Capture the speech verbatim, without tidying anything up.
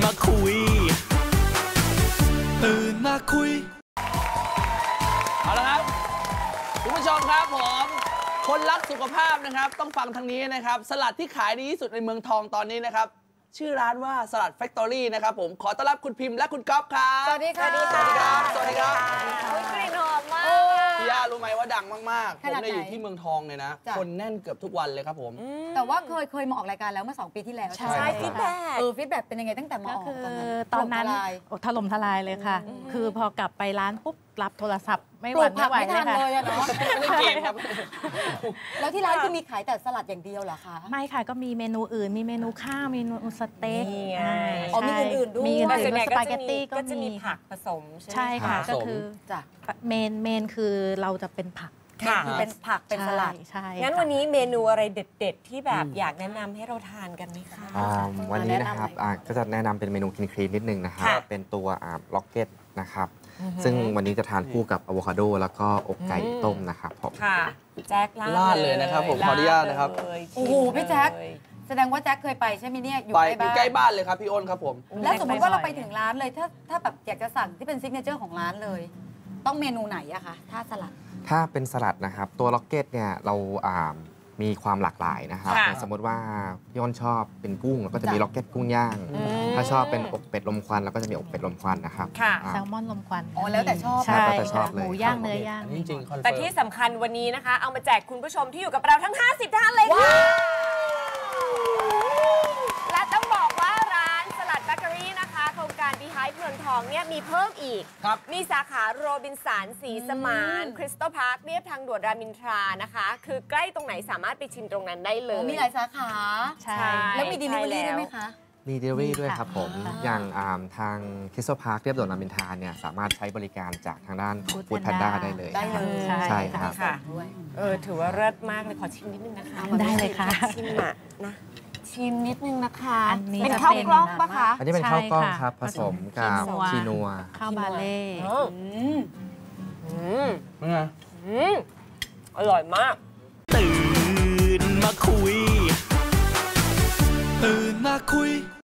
มาคุยตื่นมาคุยเอาละครับคุณผู้ชมครับผมคนรักสุขภาพนะครับต้องฟังทางนี้นะครับสลัดที่ขายดีที่สุดในเมืองทองตอนนี้นะครับชื่อร้านว่าสลัดแฟคทอรี่นะครับผมขอต้อนรับคุณพิมพ์และคุณก๊อฟครับสวัสดีค่ะสวัสดีครับสวัสดีครับกลิ่นหอมมากพี่ย่ารู้ไหมว่าดังมากๆผมเนี่ยอยู่ที่เมืองทองเนี่ยนะคนแน่นเกือบทุกวันเลยครับผมแต่ว่าเคยเคยมาออกรายการแล้วเมื่อสองปีที่แล้วใช่ฟีดแบ็กเออฟีดแบ็กเป็นยังไงตั้งแต่มาออกตอนนั้นถล่มทลายเลยค่ะคือพอกลับไปร้านปุ๊บรับโทรศัพท์ไม่หวั่นไม่ไหวเลยค่ะแล้วที่ร้านคือมีขายแต่สลัดอย่างเดียวเหรอคะไม่ค่ะก็มีเมนูอื่นมีเมนูข้าวเมนูสเต็กอ๋อมีอื่นๆด้วยมีอื่นๆสปาเกตตี้ก็จะมีผักผสมใช่ค่ะก็คือเมนเมนคือเราจะเป็นผักคือเป็นผักเป็นสลัดใช่งั้นวันนี้เมนูอะไรเด็ดๆที่แบบอยากแนะนำให้เราทานกันไหมคะวันนี้นะครับก็จะแนะนำเป็นเมนูคลีนๆนิดนึงนะครับเป็นตัวล็อกเก็ตนะครับซึ่งวันนี้จะทานคู่กับอะโวคาโดแล้วก็อกไก่ต้มนะครับผมค่ะแจ็คลาดเลยนะครับผมขออนุญาตนะครับโอ้โหพี่แจ็คแสดงว่าแจ็คเคยไปใช่ไหมเนี่ยอยู่ใกล้บ้านเลยครับพี่อ้นครับผมแล้วสมมติว่าเราไปถึงร้านเลยถ้าถ้าแบบอยากจะสั่งที่เป็นซิกเนเจอร์ของร้านเลยต้องเมนูไหนอะคะถ้าสลัดถ้าเป็นสลัดนะครับตัวล็อกเก็ตเนี่ยเรามีความหลากหลายนะครับสมมติว่าพี่อ้นชอบเป็นกุ้งแล้วก็จะมีล็อกเก็ตกุ้งย่างถ้าชอบเป็นอกเป็ดลมควันแล้วก็จะมีอกเป็ดลมควันนะครับแซลมอนลมควันอ๋อแล้วแต่ชอบใช่แต่ชอบเลยหมูย่างเนื้อย่างจริงๆแต่ที่สำคัญวันนี้นะคะเอามาแจกคุณผู้ชมที่อยู่กับเราทั้งห้าสิบท่านเลยค่ะและต้องบอกว่าร้านสลัดเบเกอรี่นะคะโครงการดีไฮท์เมืองทองเนี่ยมีเพิ่มอีกมีสาขาโรบินสันศรีสมานคริสตัลพาร์คเรียบทางด่วนรามอินทรานะคะคือใกล้ตรงไหนสามารถไปชิมตรงนั้นได้เลยมีหลายสาขาใช่แล้วมีดิลิเวอรี่ด้วยไหมคะมีเดลิเวอรี่ด้วยครับผมอย่างทางคริสตัลพาร์คเรียบด่วนรามอินทราเนี่ยสามารถใช้บริการจากทางด้านฟู้ดแพนด้าได้เลยได้เลยใช่ครับเออถือว่าเลิศมากเลยขอชิมนิดนึงนะคะได้เลยค่ะชิมอ่ะนะชิมนิดนึงนะคะเป็นข้าวกล้องปะคะอันนี้เป็นข้าวกล้องครับผสมกับคีนัวข้าวบาเล่อืมเป็นไงอืมอร่อยมากตื่นมาคุยตื่นมาคุย